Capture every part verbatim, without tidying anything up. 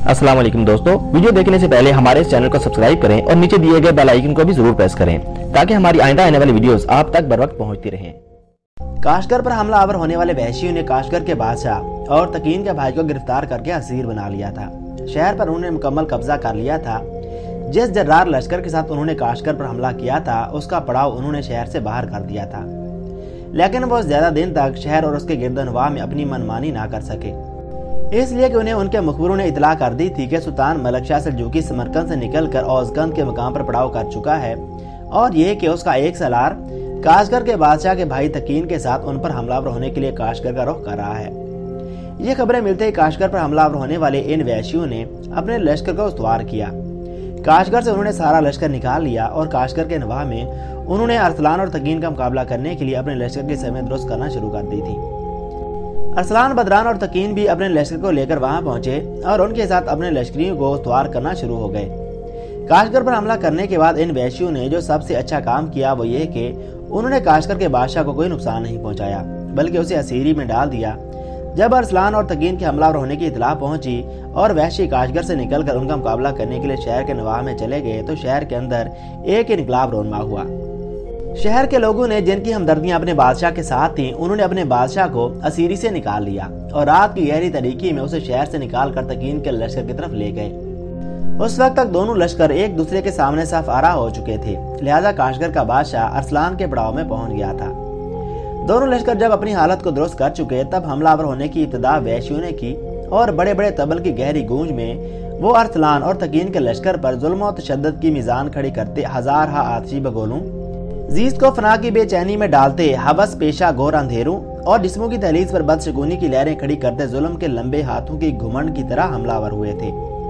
अस्सलाम वालेकुम दोस्तों, वीडियो देखने से पहले हमारे इस चैनल को सब्सक्राइब करें और नीचे दिए गए बेल आइकन को भी जरूर प्रेस करें ताकि हमारी आइंदा आने वाली वीडियोस आप तक बर वक्त पहुंचती रहें। काशगर पर हमलावर होने वाले वहशियों ने काशगर के बादशाह और तकीन के भाई को गिरफ्तार करके असीर बना लिया था। शहर पर उन्होंने मुकम्मल कब्जा कर लिया था। जिस जर्रार लश्कर के साथ उन्होंने काशगर पर हमला किया था उसका पड़ाव उन्होंने शहर से बाहर कर दिया था, लेकिन वो ज्यादा दिन तक शहर और उसके गिरदनवाह में अपनी मनमानी ना कर सके, इसलिए कि उन्हें उनके मुखबिरों ने इतला कर दी थी कि सुल्तान मलक शाह सल्जूकी समरकंद से निकलकर औज़कंद के मकाम पर पड़ाव कर चुका है और ये कि उसका एक सलार काशगर के बादशाह के भाई तकीन के साथ उन पर हमलावर होने के लिए काशगर का रुख कर रहा है। ये खबरें मिलते ही काशगर पर हमलावर होने वाले इन वहशियों ने अपने लश्कर को उस्तवार किया। काशगर से उन्होंने सारा लश्कर निकाल लिया और काशगर के नवाह में उन्होंने अरसलान और तकीन का मुकाबला करने के लिए अपने लश्कर की समेत दुरुस्त करना शुरू कर दी थी। अरसलान, बदरान और तकीन भी अपने लश्कर को लेकर वहां पहुंचे और उनके साथ अपने लश्करियों को उस्तवार करना शुरू हो गए। काशगर पर हमला करने के बाद इन वहशियों ने जो सबसे अच्छा काम किया वो ये कि उन्होंने काशगर के बादशाह को कोई नुकसान नहीं पहुंचाया बल्कि उसे असीरी में डाल दिया। जब अरसलान और तकीन के हमलावर होने की इतला पहुंची और वहशी काशगर से निकलकर उनका मुकाबला करने के लिए शहर के नवाह में चले गए तो शहर के अंदर एक इनकलाब रोनमा हुआ। शहर के लोगों ने जिनकी हमदर्दियां अपने बादशाह के साथ थीं, उन्होंने अपने बादशाह को असीरी से निकाल लिया और रात की गहरी तरीकी में उसे शहर से निकाल कर तकीन के लश्कर की तरफ ले गए। उस वक्त तक दोनों लश्कर एक दूसरे के सामने साफ आरा हो चुके थे, लिहाजा काशगर का बादशाह अरसलान के पड़ाव में पहुंच गया था। दोनों लश्कर जब अपनी हालत को दुरुस्त कर चुके तब हमलावर होने की इब्तिदा वहशियों ने की और बड़े बड़े तबल की गहरी गूंज में वो अरसलान और तकीन के लश्कर पर जुल्म और तशद्दुद की मीजान खड़ी करते हजार हा आतिशी बगोलों, जीत को फना की बेचैनी में डालते हवस पेशा घोर अंधेरों और जिस्मों की दहलीज पर बदशगुनी की लहरें खड़ी करते जुल्म के लंबे हाथों की घुमंड की तरह हमलावर हुए थे।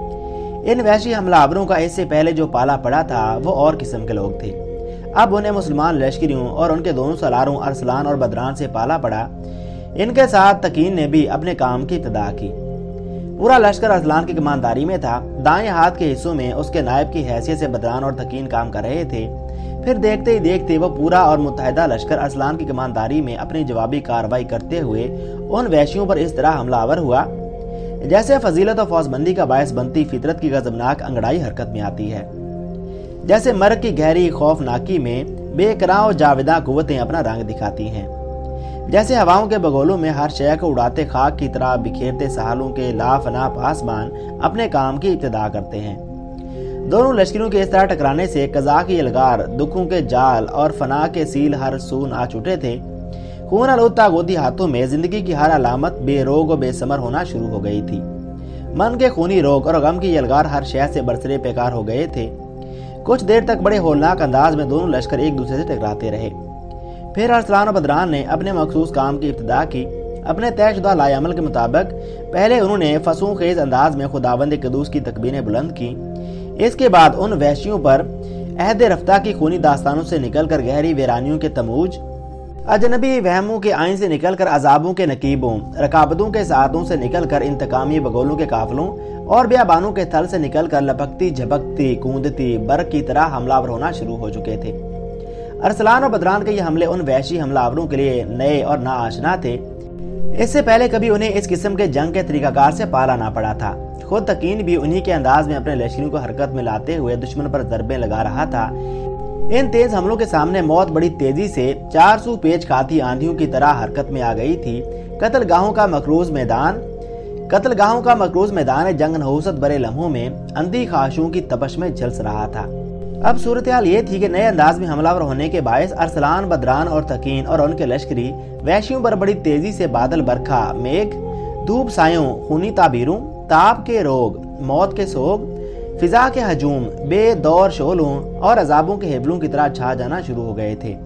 इन वहशी हमलावरों का इससे पहले जो पाला पड़ा था वो और किस्म के लोग थे। अब उन्हें मुसलमान लश्करियों और उनके दोनों सलारों अरसलान और बदरान से पाला पड़ा। इनके साथ तकीन ने भी अपने काम की इब्तिदा की। पूरा लश्कर अरसलान की कमानदारी में था। दाएं हाथ के हिस्सों में उसके नायब की हैसियत से बदरान और तकीन काम कर रहे थे। फिर देखते ही देखते वो पूरा और मुत्तहिदा लश्कर अरसलान की कमानदारी में अपनी जवाबी कार्रवाई करते हुए उन वहशियों पर इस तरह हमलावर हुआ जैसे फजीलत और फौजबंदी का बायस बनती फितरत की गजबनाक अंगड़ाई हरकत में आती है। जैसे मर्ग की गहरी खौफनाकी में बेकरां और जावेदा कुव्वतें अपना रंग दिखाती हैं। जैसे हवाओं के बगोलों में हर शय को उड़ाते खाक की तरह बिखेरते सालों के लाफना पासमान अपने काम की इब्तिदा करते हैं। दोनों लश्करों के इस तरह टकराने से कज़ा की यलगार, दुखों के जाल और फना के सील हर सू आ छूटे थे। खून आलूद तागोती हाथों में जिंदगी की हर अलामत बेरोग और बेसमर होना शुरू हो गई थी। मन के खूनी रोग और गम की यलगार हर शय से बरसरे बेकार हो गए थे। कुछ देर तक बड़े होलनाक अंदाज में दोनों लश्कर एक दूसरे से टकराते रहे। फिर अरसलान और बदरान ने अपने मखसूस काम की इब्तिदा की। अपने तयशुदा लाएअमल के मुताबिक पहले उन्होंने फसूं खेज अंदाज में खुदावंद क़ुद्दूस की तकबीरें बुलंद की। इसके बाद उन वहशियों पर अहद रफ्ता की खूनी दास्तानों से निकलकर गहरी वीरानियों के तमूज, अजनबी वहमों के आइन से निकलकर अजाबों के नकीबों, रकाबतों के सातों से निकलकर इंतकामी बगोलों के काफलों और बियाबानों के थल से निकलकर लपकती झपकती कूदती बर्क की तरह हमलावर होना शुरू हो चुके थे। अरसलान और बदरान के ये हमले उन वहशी हमलावरों के लिए नए और नाआशना थे। इससे पहले कभी उन्हें इस किस्म के जंग के तरीकाकार से पाला ना पड़ा था। खुद तकीन भी उन्हीं के अंदाज में अपने लश्करियों को हरकत में लाते हुए दुश्मन पर ज़रबें लगा रहा था। इन तेज हमलों के सामने मौत बड़ी तेजी से चार सौ पेच खाती आंधियों की तरह हरकत में आ गई थी। कत्लगाहों का मकरूज मैदान कत्लगाहों का मकरूज मैदान जंग नहूसत बड़े लम्हों में अंधी खाशों की तपश में झलस रहा था। अब सूरत हाल ये थी कि नए अंदाज में हमलावर होने के बायस अरसलान, बदरान और तकीन और उनके लश्करी वहशियों पर बड़ी तेजी से बादल, बरखा, मेघ, धूप सायों, खूनी ताबीरों, ताप के रोग, मौत के सोग, फिजा के हजूम, बेदौर शोलों और अजाबों के हेबलों की तरह छा जाना शुरू हो गए थे।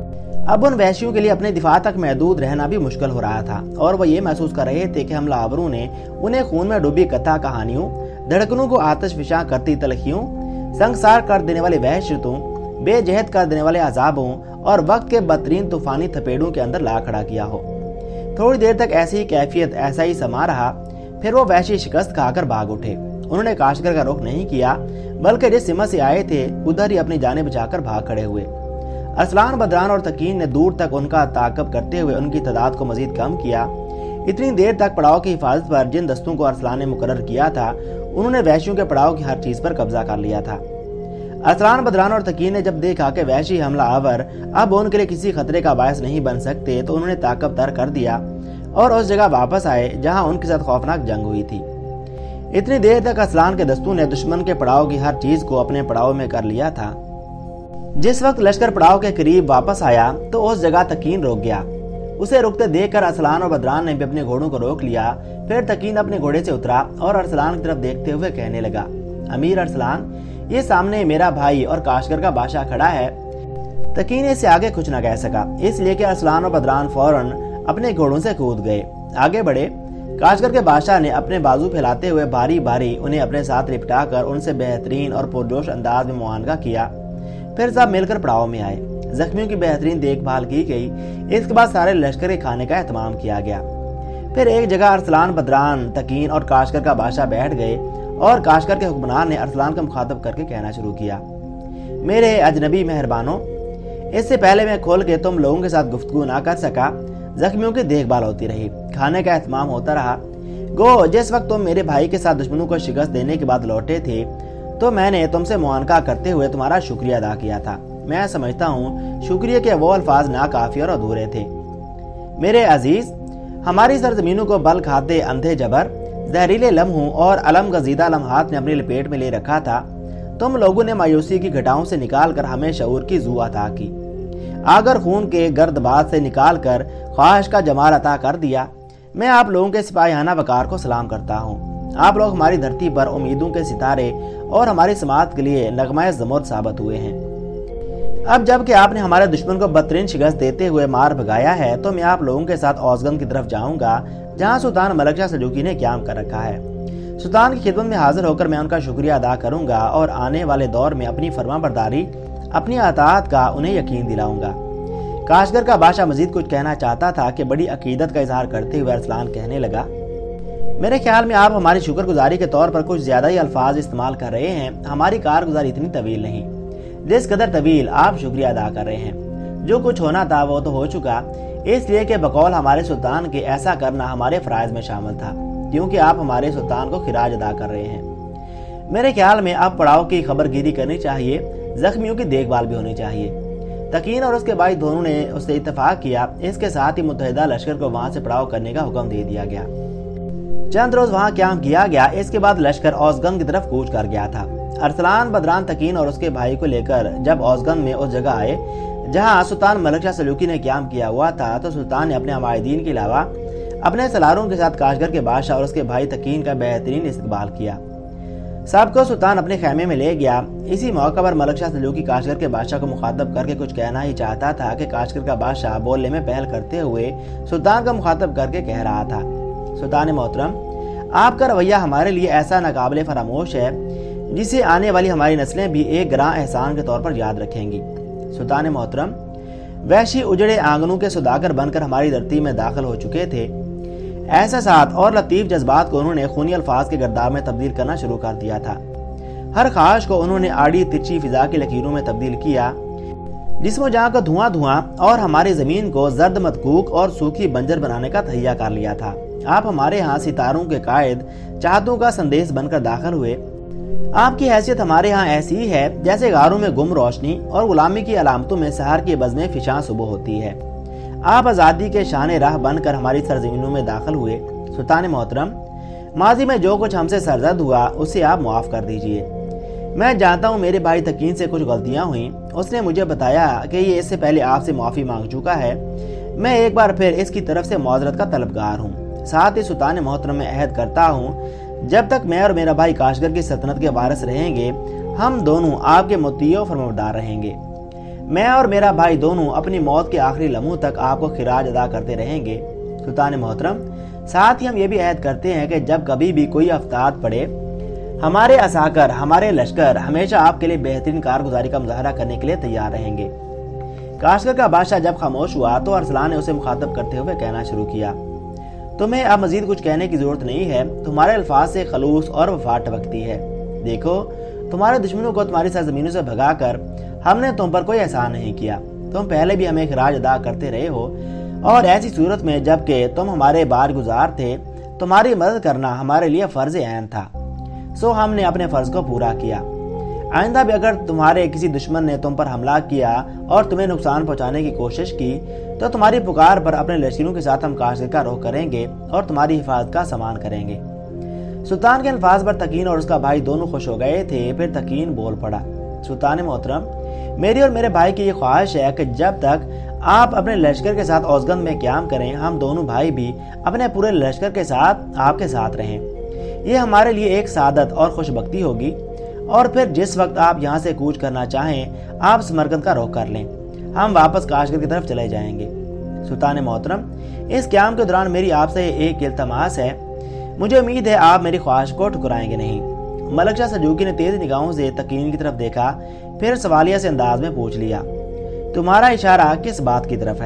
अब उन वहशियों के लिए अपने दिफा तक महदूद रहना भी मुश्किल हो रहा था और वो ये महसूस कर रहे थे कि हमलावरों ने उन्हें खून में डूबी कथा कहानियों, धड़कनों को आतिश फिशा करती तलखियों, संगसार कर देने वाले वहशतों, बेजहद कर देने वाले अजाबों और वक्त के बदतरीन तूफानी थपेड़ों के अंदर ला खड़ा किया हो। थोड़ी देर तक ऐसी ही कैफियत ऐसा ही समा रहा। फिर वो वहशी शिकस्त खाकर भाग उठे। उन्होंने काशगर का रुख नहीं किया बल्कि जिस सिमत से आए थे उधर ही अपनी जाने बचाकर भाग खड़े हुए। अरसलान, बदरान और तकीन ने दूर तक उनका ताकब करते हुए उनकी तादाद को मजीद कम किया। اتنی دیر تک پڑاؤ کی حفاظت پر جن دستوں کو ارسلان نے مقرر کیا تھا انہوں نے وحشیوں کے پڑاؤ کی ہر چیز پر قبضہ کر لیا تھا۔ ارسلان، بدران اور تکین نے جب دیکھا کہ وحشی حملہ آور اب ان کے لیے کسی خطرے کا باعث نہیں بن سکتے تو انہوں نے طاقت تر کر دیا اور اس جگہ واپس آئے جہاں ان کے ساتھ خوفناک جنگ ہوئی تھی۔ اتنی دیر تک ارسلان کے دستوں نے دشمن کے پڑاؤ کی ہر چیز کو اپنے پڑاؤ میں کر لیا تھا۔ جس وقت لشکر پڑاؤ کے قریب واپس آیا تو اس جگہ تکین روک گیا۔ اسے رکتے دیکھ کر ارسلان اور بدران نے بھی اپنے گھوڑوں کو روک لیا۔ پھر تکین اپنے گھوڑے سے اترا اور ارسلان کی طرف دیکھتے ہوئے کہنے لگا، امیر ارسلان، یہ سامنے میرا بھائی اور کاشگر کا بادشاہ کھڑا ہے۔ تکین اس سے آگے کچھ نہ کہہ سکا، اس لیے کہ ارسلان اور بدران فوراً اپنے گھوڑوں سے کود گئے، آگے بڑھے۔ کاشگر کے بادشاہ نے اپنے بازو پھیلاتے ہوئے باری باری انہیں اپنے ساتھ لپٹا کر ان سے بہترین اور پرجوش انداز میں معانقہ کیا۔ پھر سب مل کر پڑاؤ میں آئے، زخمیوں کی بہترین دیکھ بھال کی گئی۔ اس کے بعد سارے لشکر کے کھانے کا اہتمام کیا گیا۔ پھر ایک جگہ ارسلان، بدران، تکین اور کاشگر کا بادشاہ بیٹھ گئے اور کاشگر کے حکمران نے ارسلان کو مخاطب کر کے کہنا شروع کیا، میرے اجنبی مہربانوں، اس سے پہلے میں کھول کے تم لوگوں کے ساتھ گفتگو نہ کر سکا، زخمیوں کی دیکھ بھال ہوتی رہی، کھانے کا اہتمام ہوتا رہا۔ گو جس وقت تم میرے بھائی کے ساتھ دشمنوں کو شکست دینے کے بعد لوٹے تھے تو میں نے تم سے معانقہ کرتے ہوئے تمہارا شکریہ ادا کیا تھا۔ میں سمجھتا ہوں شکریہ کے وہ الفاظ ناکافی اور ادھورے تھے۔ میرے عزیز، ہماری سرزمینوں کو بل کھاتے اندھے جبر، زہریلے لمحوں اور علم گزیدہ لمحات نے اپنی لپیٹ میں لے رکھا تھا۔ تم لوگوں نے مایوسی کی گھٹاؤں سے نکال کر ہمیں شعور کی زو عطا کی، آگر خون کے گرد باد سے نکال کر خواہش کا جمال عطا کر دیا۔ میں آپ لوگوں کے سپاہیانہ وقار کو سلام کرتا ہوں۔ آپ لوگ ہماری دھرتی پر امیدوں کے ستارے اور ہماری سماعت کے لیے نغمہ زمرد ثابت ہوئے ہیں۔ اب جب کہ آپ نے ہمارے دشمن کو بدترین شکست دیتے ہوئے مار بھگایا ہے تو میں آپ لوگوں کے ساتھ اوزگند کی طرف جاؤں گا جہاں سلطان ملک شاہ سلجوقی نے قیام کر رکھا ہے۔ سلطان کی خدمت میں حاضر ہو کر میں ان کا شکریہ ادا کروں گا اور آنے والے دور میں اپنی فرما برداری، اپنی اطاعت کا انہیں یقین دلاؤں گا۔ کاشگر کا بادشاہ مزید کچھ کہنا چاہتا تھا کہ بڑی عقیدت کا اظہار کرتے ہوئے ارسلان کہنے لگا، میرے خیال میں آپ ہماری شکر گزاری کے طور پر کچھ زیادہ ہی الفاظ استعمال کر رہے ہیں۔ ہماری کارگزاری اتنی طویل نہیں جس قدر طویل آپ شکریہ ادا کر رہے ہیں۔ جو کچھ ہونا تھا وہ تو ہو چکا، اس لیے کہ بقول ہمارے سلطان کے ایسا کرنا ہمارے فرائض میں شامل تھا، کیونکہ آپ ہمارے سلطان کو خراج ادا کر رہے ہیں۔ میرے خیال میں اب پڑاؤ کی خبر گیری کرنی چاہیے، زخمیوں کی دیکھ بھال بھی ہونی چاہیے۔ تکین اور اس کے بھائی دونوں نے اس سے اتفاق کیا۔ اس کے ساتھ ہی متحدہ لشکر کو وہاں سے پڑاؤ کرنے کا حکم دے دیا گیا۔ چند روز وہاں قیام کیا گیا۔ اس کے بعد لشکر اوزگند کی طرف کوچ کر گیا تھا۔ ارسلان، بدران، تکین اور اس کے بھائی کو لے کر جب اوزگند میں اس جگہ آئے جہاں سلطان ملک شاہ سلجوقی نے قیام کیا ہوا تھا تو سلطان نے اپنے عمائدین کے علاوہ اپنے سلاروں کے ساتھ کاشگر کے بادشاہ اور اس کے بھائی تکین کا بہترین استقبال کیا۔ سب کو سلطان اپنے خیمے میں لے گیا۔ اسی موقع پر ملک شاہ سلجوقی کاشگر کے بادشاہ کو مخاطب کر کے کچھ کہنا ہی چاہتا تھا کہ کاشگر کا بادشاہ بولنے میں پہل کرتے ہوئے سلطان کا مخاطب کر کے کہہ رہا تھا، سلطان محترم، آپ کا رویہ ہمارے لیے ایسا ناقابل فراموش ہے جسے آنے والی ہماری نسلیں بھی ایک گراں احسان کے طور پر یاد رکھیں گی۔ سلطان محترم، وحشی اجڑے آنگنوں کے سوداگر بن کر ہماری دھرتی میں داخل ہو چکے تھے۔ احساسات اور لطیف جذبات کو انہوں نے خونی الفاظ کے گرداب میں تبدیل کرنا شروع کر دیا تھا۔ ہر خواہش کو انہوں نے آڑی ترچھی فضا کی لکیروں میں تبدیل کیا۔ جسم و جاں کا دھواں دھواں اور ہماری زمین کو زرد مدکوک اور سوکھی بنجر بنانے کا تہیہ کر لیا تھا۔ آپ ہمارے ہاں ستاروں کے قائد، چاہتوں کا سندیس بن کر داخل ہوئے۔ آپ کی حیثیت ہمارے ہاں ایسی ہے جیسے غاروں میں گم روشنی اور غلامی کی علامتوں میں سحر کی بزمیں فشاں صبح ہوتی ہے۔ آپ آزادی کے شان راہ بن کر ہماری سرزمینوں میں داخل ہوئے۔ سلطان محترم، ماضی میں جو کچھ ہم سے سرزد ہوا اسے آپ معاف کر دیجئے۔ میں جانتا ہوں میرے بھائی تکین سے کچھ غلطیاں ہوئیں۔ اس نے مجھے بتایا کہ یہ اس سے پہلے آپ سے معافی مانگ چکا ہے۔ میں ایک بار پھر اس کی طرف سے معذرت کا طلبگار ہوں۔ ساتھ ہی سلطان محترم میں عہد کرتا ہوں جب تک میں اور میرا بھائی کاشگر کی سلطنت کے وارث رہیں گے ہم دونوں آپ کے مطیع و فرمانبردار رہیں گے۔ میں اور میرا بھائی دونوں اپنی موت کے آخری لمحوں تک آپ کو خراج ادا کرتے رہیں گے۔ سلطان محترم، ساتھ ہی ہم یہ بھی عہد کرتے ہیں کہ جب کبھی بھی کوئی افتاد پڑے ہمارے عساکر، ہمارے لشکر ہمیشہ آپ کے لیے بہترین کارگزاری کا مظاہرہ کرنے کے لیے تیار رہیں گے۔ کاشگر کا بادشاہ جب خاموش ہوا تو ارسلان نے اسے مخاطب کرتے ہوئے کہنا شروع کیا، تمہیں اب مزید کچھ کہنے کی ضرورت نہیں ہے۔ تمہارے الفاظ سے خلوص اور وفا ٹپکتی ہے۔ دیکھو، تمہارے دشمنوں کو تمہاری سرزمینوں سے بھگا کر ہم نے تم پر کوئی احسان نہیں کیا۔ تم پہلے بھی ہمیں خراج ادا کرتے رہے ہو اور ایسی صورت میں جب کہ تم ہمارے بار گزار تھے تمہاری مدد کرنا ہمارے لیے فرض عین تھا، سو ہم نے اپنے فرض کو پورا کیا۔ آئندہ بھی اگر تمہارے کسی دشمن نے تم پر حملہ کیا اور تمہیں نقصان پہنچانے کی کوشش کی تو تمہاری پکار پر اپنے لشکروں کے ساتھ ہم کاشغر کا رخ کریں گے اور تمہاری حفاظت کا سامان کریں گے۔ سلطان کے الفاظ پر تقین اور اس کا بھائی دونوں خوش ہو گئے تھے۔ پھر تقین بول پڑا، سلطان محترم، میری اور میرے بھائی کی یہ خواہش ہے کہ جب تک آپ اپنے لشکر کے ساتھ اوزگند میں قیام کریں ہم دونوں بھائی بھی اپنے پورے لشکر کے ساتھ آپ کے ساتھ رہیں۔ یہ ہمارے لیے ایک سعادت اور خوش بختی ہوگی، اور پھر جس وقت آپ یہاں سے کوچ کرنا چاہیں آپ سمرقند کا رخ کر لیں، ہم واپس کاشغر کی طرف چلے جائیں گے۔ سلطان محترم، اس قیام کے دوران میری آپ سے ایک التماس ہے، مجھے امید ہے آپ میری خواہش کو ٹھکرائیں گے نہیں۔ ملک شاہ سلجوقی نے تیز نگاہوں سے تقین کی طرف دیکھا، پھر سوالیہ سے انداز میں پوچھ لیا، تمہارا اشارہ کس بات کی طرف ہے؟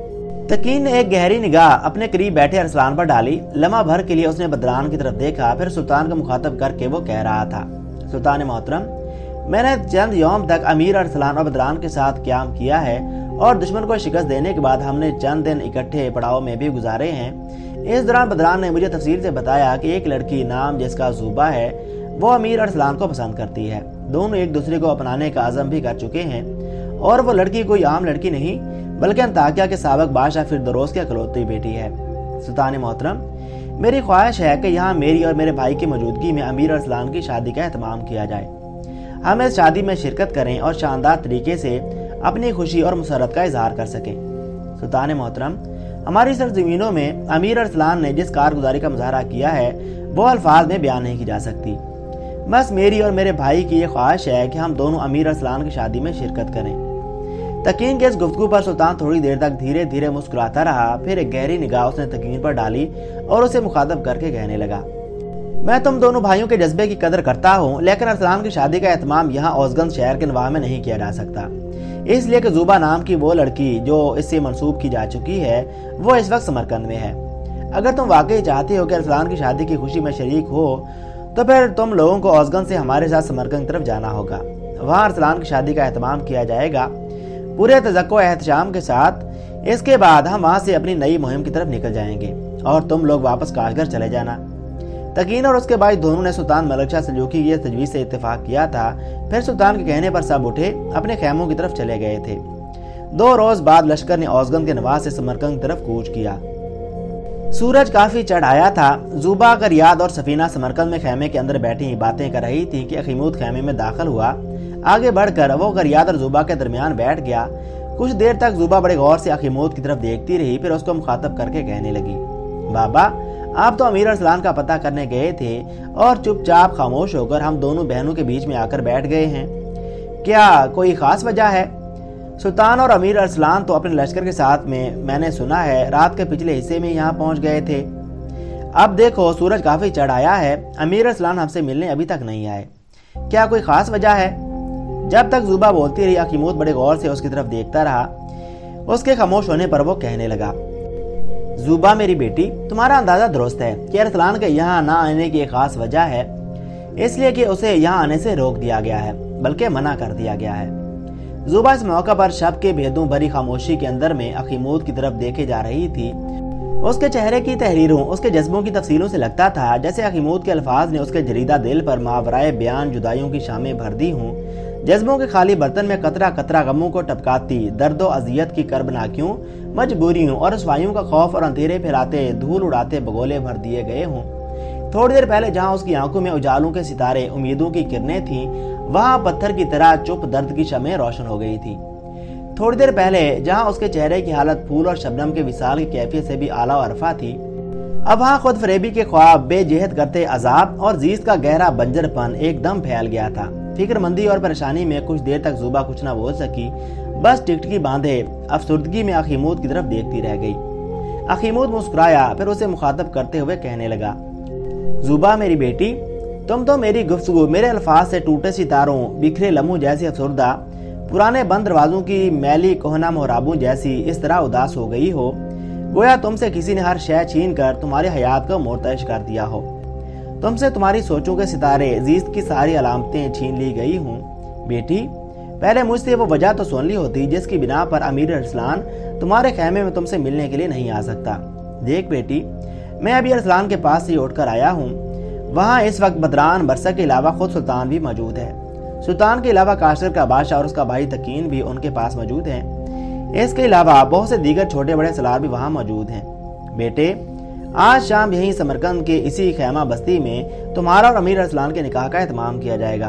تقین نے ایک گہری نگاہ اپنے قریب بیٹھے ارسلان پر ڈالی۔ لمحہ بھر کے لیے اس نے بدران کی طرف دیکھا، پھر سلطان کو مخاطب کر کے وہ کہہ رہا تھا، سلطان محترم، میں نے چند یوم تک امیر ارسلان اور بدران کے ساتھ قیام کیا ہے، اور دشمن کو شکست دینے کے بعد ہم نے چند دن اکٹھے پڑاؤ میں بھی گزارے ہیں۔ اس دوران بدران نے مجھے تفصیل سے بتایا کہ ایک لڑکی نام جس کا زوبا ہے وہ امیر ارسلان کو پسند کرتی ہے، دونوں ایک دوسرے کو اپنانے کا عزم بھی کر چکے ہیں، اور وہ لڑکی کوئی عام لڑکی نہیں بلکہ انطاکیہ کے سابق بادشاہ فردوس کی اکلوتی بیٹی ہے۔ سلطان محترم، میری خواہش ہے کہ یہاں میری اور میرے بھائی کی موجودگی میں امیر ارسلان کی شادی کا اہتمام کیا جائے، ہم اس شادی میں شرکت کریں اور شاندار طریقے سے اپنی خوشی اور مسرت کا اظہار کر سکیں۔ سلطان محترم، ہماری سرزمینوں میں امیر ارسلان نے جس کارگزاری کا مظاہرہ کیا ہے وہ الفاظ میں بیان نہیں کی جا سکتی۔ بس میری اور میرے بھائی کی یہ خواہش ہے کہ ہم دونوں امیر ارسلان کی شادی میں شرکت کریں۔ تقین کے اس گفتگو پر سلطان تھوڑی دیر تک دھیرے دھیرے مسکراتا رہا، پھر ایک گہری نگاہ اس نے تقین پر ڈالی اور اسے مخاطب کر کے کہنے لگا، میں تم دونوں بھائیوں کے جذبے کی قدر کرتا ہوں، لیکن ارسلان کی شادی کا اہتمام یہاں اوزگند شہر کے نواح میں نہیں کیا جا سکتا، اس لیے کہ زوبا نام کی وہ لڑکی جو اس سے منسوب کی جا چکی ہے وہ اس وقت سمرقند میں ہے۔ اگر تم واقعی چاہتے ہو کہ ارسلان کی شادی کی خوشی میں شریک ہو تو پھر تم لوگوں کو اوزگند سے ہمارے ساتھ سمرقند کی طرف جانا ہوگا، وہاں ارسلان کی شادی کا اہتمام کیا جائے گا پورے تذکر و احتشام کے ساتھ۔ اس کے بعد ہم وہاں سے اپنی نئی مہم کی طرف نکل جائیں گے اور تم لوگ واپس کاشغر چلے جانا۔ تقین اور اس کے بھائی دونوں نے سلطان ملک شاہ سلجوقی کی یہ تجویز سے اتفاق کیا تھا، پھر سلطان کے کہنے پر سب اٹھے اپنے خیموں کی طرف چلے گئے تھے۔ دو روز بعد لشکر نے اوزگند کے نواح سے سمرقند کی طرف کوچ کیا۔ سورج کافی چڑھ آیا تھا۔ زوبا، غریاد اور سفینہ سمرقند میں خیمے کے اندر بیٹھی باتیں کر رہی تھی کہ اخیمود خیمے میں داخل ہوا۔ آگے بڑھ کر وہ غریاد اور زوبا کے درمیان بیٹھ گیا۔ کچھ دیر تک زوبا بڑے غور سے اخیمود کی طرف دیکھتی رہی، پھر اس کو مخاطب کر کے کہنے لگی، بابا، آپ تو امیر ارسلان کا پتہ کرنے گئے تھے اور چپ چاپ خاموش ہو کر ہم دونوں بہنوں کے بیچ میں آ کر بیٹھ گئے ہیں، کیا کوئی خاص وجہ ہے؟ سلطان اور امیر ارسلان تو اپنے لشکر کے ساتھ میں میں نے سنا ہے رات کے پچھلے حصے میں یہاں پہنچ گئے تھے۔ اب دیکھو سورج کافی چڑھ آیا ہے، امیر ارسلان ہم سے ملنے ابھی تک نہیں آئے، کیا کوئی خاص وجہ ہے؟ جب تک زوبا بولتی رہی اخیمود بڑے غور سے اس کی طرف دیکھتا رہا۔ اس کے خاموش ہونے پر وہ کہنے لگا، زوبا میری بیٹی، تمہارا اندازہ درست ہے کہ ارسلان کے یہاں نہ آنے کی ایک خاص وجہ ہے، اس لیے کہ اسے یہاں آنے سے روک دیا گیا ہے، بلکہ منع کر دیا گیا ہے۔ زوبا اس موقع پر شب کے بھیدوں بھری خاموشی کے اندر میں اخیمود کی طرف دیکھے جا رہی تھی۔ اس کے چہرے کی تحریروں، اس کے جذبوں کی تفصیلوں سے لگتا تھا جیسے اخیمود کے الفاظ نے اس کے جریدہ دل پر ماورائے بیان جدائیوں کی شامیں بھر دی ہوں۔ جذبوں کے خالی برتن میں قطرہ قطرہ غموں کو ٹپکاتی، درد و اذیت کی کربناکیوں، مجبوریوں اور رسوائیوں کا خوف اور اندھیرے پھیلاتے، دھول اڑاتے بگولے بھر دیے گئے ہوں۔ تھوڑی دیر پہلے جہاں اس کی آنکھوں میں اجالوں کے ستارے، امیدوں کی کرنیں تھیں، وہاں پتھر کی طرح چپ درد کی شمعیں روشن ہو گئی تھی۔ تھوڑی دیر پہلے جہاں اس کے چہرے کی حالت پھول اور شبنم کے وصال کی کیفیت سے بھی اعلیٰ و عرفہ تھی، اب وہاں خود فریبی کے خواب بے جہت کرتے عذاب اور زیست کا گہرا بنجر پن ایک دم پھیل گیا تھا۔ فکر مندی اور پریشانی میں کچھ دیر تک زوبا کچھ نہ بول سکی، بس ٹکٹکی باندھے افسردگی میں اخیمود کی طرف دیکھتی رہ گئی۔ اخیمود مسکرایا، پھر اسے مخاطب کرتے ہوئے کہنے لگا، زوبا میری بیٹی، تم تو میری گفتگو، میرے الفاظ سے ٹوٹے ستاروں، بکھرے لمحوں جیسی افسردہ، پرانے بند دروازوں کی میلی کوہنا محرابوں جیسی اس طرح اداس ہو گئی ہو گویا تم سے کسی نے ہر شے چھین کر تمہاری حیات کو مرتعش کر دیا ہو، تم سے تمہاری سوچوں کے ستارے، زیست کی ساری علامتیں چھین لی گئی ہوں۔ بیٹی، पहले मुझसे वो वजह तो सुन ली होती जिसकी बिना पर अमीर अरसलान तुम्हारे खेमे में तुमसे मिलने के लिए नहीं आ सकता। देख बेटी, मैं अभी अरसलान के पास से उठकर आया हूँ। वहाँ इस वक्त बदरान बरसक के अलावा खुद सुल्तान भी मौजूद है। सुल्तान के अलावा काशगर का बादशाह और उसका भाई तकीन भी उनके पास मौजूद हैं। इसके अलावा बहुत से दीगर छोटे बड़े सलार भी वहाँ मौजूद हैं। बेटे, आज शाम यहीं समरकंद के इसी खैमा बस्ती में तुम्हारा और अमीर अरसलान के निकाह का एहतमाम किया जाएगा।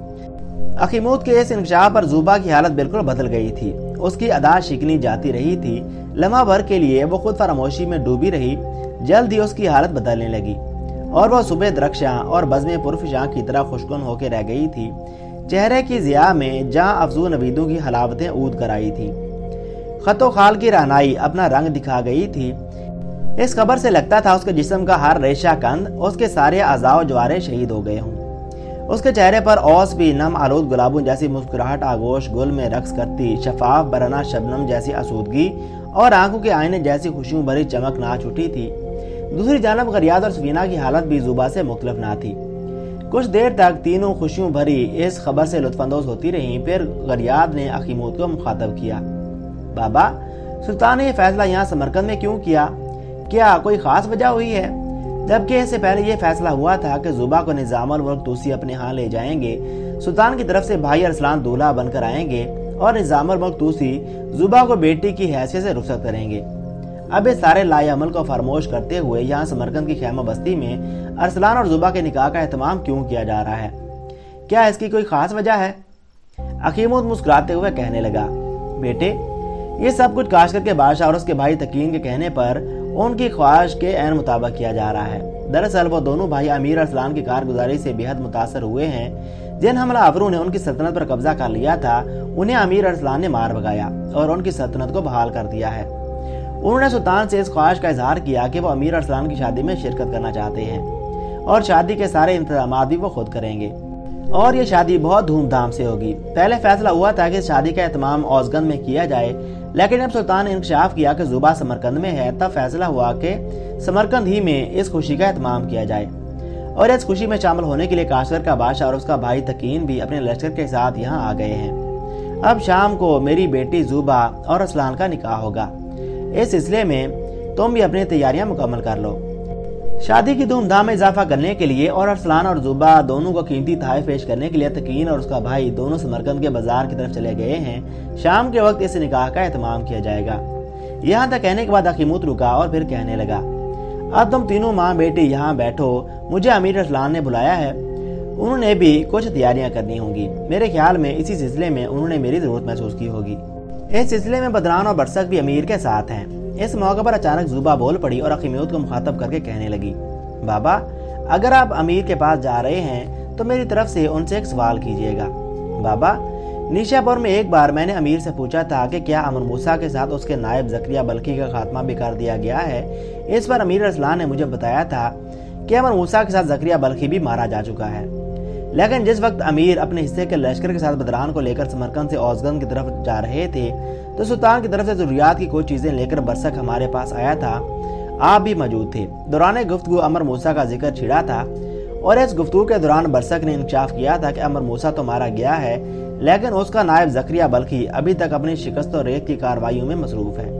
अखीमूद के इस इंकशाफ पर ज़ुबा की हालत बिल्कुल बदल गई थी। उसकी अदा शिकनी जाती रही थी। लम्हा भर के लिए वो खुद फरामोशी में डूबी रही। जल्द ही उसकी हालत बदलने लगी और वह सुबह दरख्शां और बज़्म पुरफशां की तरह खुशकुन होकर रह गई थी। चेहरे की ज़िया में जहाँ अफजू नवीदों की हलावतें ऊद कर आई थी। खतो खाल की रहनाई अपना रंग दिखा गई थी। इस खबर से लगता था उसके जिस्म का हर रेशा कंद, उसके सारे अज़ाव ज्वारे शहीद हो गए हों। उसके चेहरे पर औस भी नम आलूद गुलाबों जैसी मुस्कुराहट आगोश गुल में रक्स करती, शफाफ बरना शबनम जैसी आसूदगी और आंखों के आईने जैसी खुशियों भरी चमक नाच उठी थी। दूसरी जानब गरियाद और सफीना की हालत भी ज़ुबा से मुख्तलिफ ना थी। कुछ देर तक तीनों खुशियों भरी इस खबर से लुत्फानंदोज होती रहीं। फिर गरियाद ने अखीमूद को मुखातब किया। बाबा, सुल्तान ने यह फैसला यहाँ समरकंद में क्यों किया? क्या कोई खास वजह हुई है? जबकि इससे पहले यह फैसला हुआ था कि ज़ुबा को निज़ामुल मुल्क तूसी अपने यहाँ ले जाएंगे। सुल्तान की तरफ से भाई अरसलान दूल्हा बनकर आएंगे और निज़ामुल मुल्क तूसी ज़ुबा को बेटी की हैसियत से रुखसत करेंगे। अब इस सारे लाए अमल को फरमोश करते हुए यहाँ समरकंद की खैमा बस्ती में अरसलान और ज़ुबा के निकाह का एहतमाम क्यों किया जा रहा है? क्या इसकी कोई खास वजह है? अखीमूद मुस्कुराते हुए कहने लगा, बेटे, ये सब कुछ काशगर के बादशाह और उसके भाई तकीन के कहने पर उनकी ख्वाहिश के ऐन मुताबिक किया जा रहा है। दरअसल वो दोनों भाई अमीर अरसलान की कारगुजारी से बेहद मुतासर हुए हैं। जिन हमलावरों ने उनकी सल्तनत पर कब्जा कर लिया था, उन्हें अमीर अरसलान ने मार भगाया और उनकी सल्तनत को बहाल कर दिया है। उन्होंने सुल्तान से इस ख्वाहिश का इजहार किया कि वो अमीर अरसलान की शादी में शिरकत करना चाहते हैं और शादी के सारे इंतजाम भी वो खुद करेंगे और ये शादी बहुत धूमधाम से होगी। पहले फैसला हुआ था कि शादी का एहतमाम औज़गंद में किया जाए, लेकिन जब सुल्तान ने इंकशाफ किया कि ज़ुबा समरकंद में है, तब फैसला हुआ कि समरकंद ही में इस खुशी का एहतमाम किया जाए। और इस खुशी में शामिल होने के लिए काशगर का बादशाह और उसका भाई तकीन भी अपने लश्कर के साथ यहाँ आ गए हैं। अब शाम को मेरी बेटी ज़ुबा और अरसलान का निकाह होगा। इस सिलसिले में तुम भी अपनी तैयारियां मुकम्मल कर लो। शादी की धूमधाम में इजाफा करने के लिए और अरसलान और ज़ुबा दोनों को कीमती तोहफे पेश करने के लिए तकीन और उसका भाई दोनों समरकंद के बाजार की तरफ चले गए हैं। शाम के वक्त इस निकाह का एहतमाम किया जाएगा। यहाँ तक कहने के बाद अखीमूद रुका और फिर कहने लगा, अब तुम तीनों माँ बेटी यहाँ बैठो। मुझे अमीर अरसलान ने बुलाया है। उन्होंने भी कुछ तैयारियां करनी होंगी। मेरे ख्याल में इसी सिलसिले में उन्होंने मेरी जरूरत महसूस की होगी। इस सिलसिले में बदरान और बरसक भी अमीर के साथ हैं। इस मौके पर अचानक ज़ुबा बोल पड़ी और अखीमूद को मुखातब करके कहने लगी, बाबा, अगर आप अमीर के पास जा रहे हैं तो मेरी तरफ से उनसे एक सवाल कीजिएगा। बाबा, निशापुर में एक बार मैंने अमीर से पूछा था कि क्या अमर मूसा के साथ उसके नायब ज़करिया बल्खी का खात्मा भी कर दिया गया है। इस पर अमीर अरसलान ने मुझे बताया था कि अमर मूसा के साथ ज़करिया बल्खी भी मारा जा चुका है। लेकिन जिस वक्त अमीर अपने हिस्से के लश्कर के साथ बदरान को लेकर समरकंद से औज़गंद की तरफ जा रहे थे, तो सुल्तान की तरफ से ज़रूरियात की कुछ चीज़ें लेकर बरसक हमारे पास आया था। आप भी मौजूद थे। दौरान गुफ्तगू अमर मूसा का जिक्र छिड़ा था और इस गुफ्तगू के दौरान बरसक ने इंकशाफ किया था कि अमर मूसा तो मारा गया है, लेकिन उसका नायब ज़करिया बल्खी अभी तक अपनी शिकस्त और रेत की कार्रवाइयों में मसरूफ है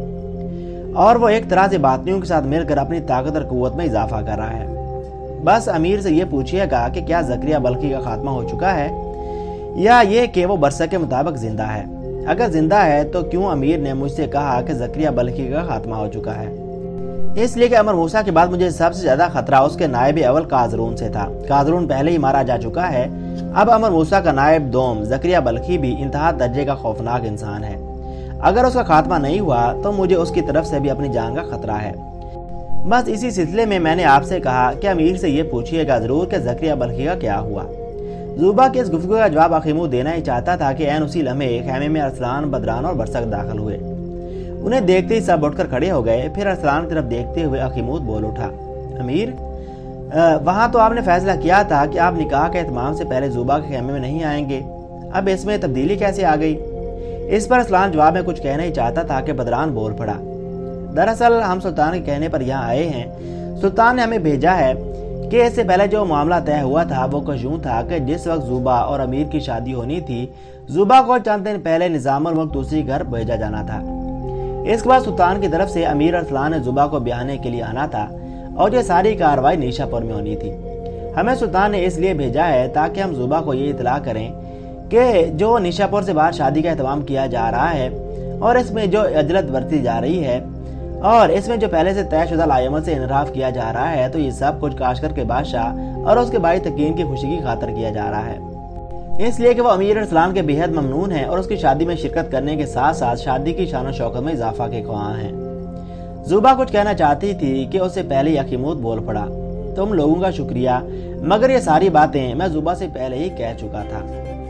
और वो एक तरह से बातियों के साथ मिलकर अपनी ताकत और कुव्वत में इजाफा कर रहा है। बस अमीर से ये पूछिएगा कि क्या ज़करिया बल्खी का खात्मा हो चुका है या ये कि वो बरसक के मुताबिक जिंदा है। अगर जिंदा है तो क्यों अमीर ने मुझसे कहा कि ज़करिया बल्खी का खात्मा हो चुका है? इसलिए कि अमर मूसा के बाद मुझे सबसे ज्यादा खतरा उसके नायब अव्वल काजरून से था। काजरून पहले ही मारा जा चुका है। अब अमर मूसा का नायब दोम ज़करिया बल्खी भी इंतहा दर्जे का खौफनाक इंसान है। अगर उसका खात्मा नहीं हुआ तो मुझे उसकी तरफ से भी अपनी जान का खतरा है। बस इसी सिलसिले में मैंने आपसे कहा कि अमीर से ये पूछिएगा जरूर कि ज़करिया बल्खी का क्या हुआ। ज़ुबा के इस गुफ्तगू का जवाब अखीमूद देना ही चाहता था कि ऐन उसी लम्हे खैमे में अरसलान, बदरान और बरसक दाखिल हुए। उन्हें देखते ही सब उठकर खड़े हो गए। फिर अरसलान की तरफ देखते हुए अखीमूद बोल उठा, अमीर, वहाँ तो आपने फैसला किया था कि आप निकाह के एहतमाम से पहले ज़ुबा के खैमे में नहीं आएंगे, अब इसमें तब्दीली कैसे आ गई? इस पर अरसलान जवाब में कुछ कहना ही चाहता था कि बदरान बोल पड़ा, दरअसल हम सुल्तान के कहने पर यहाँ आए हैं। सुल्तान ने हमें भेजा है کہ اس سے پہلے جو معاملہ طے ہوا تھا وہ کچھ یوں تھا کہ جس وقت زوبا اور امیر کی شادی ہونی تھی، زوبا کو چند دن پہلے نظام الملک دوسری گھر بھیجا جانا تھا۔ اس کے بعد سلطان کی طرف سے امیر ارسلان نے زوبا کو بیاہنے کے لیے آنا تھا اور یہ ساری کارروائی نیشا پور میں ہونی تھی۔ ہمیں سلطان نے اس لیے بھیجا ہے تاکہ ہم زوبا کو یہ اطلاع کریں کہ جو نیشا پور سے باہر شادی کا اہتمام کیا جا رہا ہے اور اس میں جو عجلت برتی جا رہی ہے اور اس میں جو پہلے سے طے شدہ لائمت سے انحراف کیا جا رہا ہے، تو یہ سب کچھ کاشگر کے بادشاہ اور اس کے بھائی تقین کی خوشی کی خاطر کیا جا رہا ہے، اس لیے کہ وہ امیر ارسلان کے بے حد ممنون ہیں اور اس کی شادی میں شرکت کرنے کے ساتھ ساتھ شادی کی شان و شوکت میں اضافہ کے خواہاں ہیں۔ زوبا کچھ کہنا چاہتی تھی کہ اس سے پہلے یخیموت بول پڑا، تم لوگوں کا شکریہ، مگر یہ ساری باتیں میں زوبا سے پہلے ہی کہہ چکا تھا۔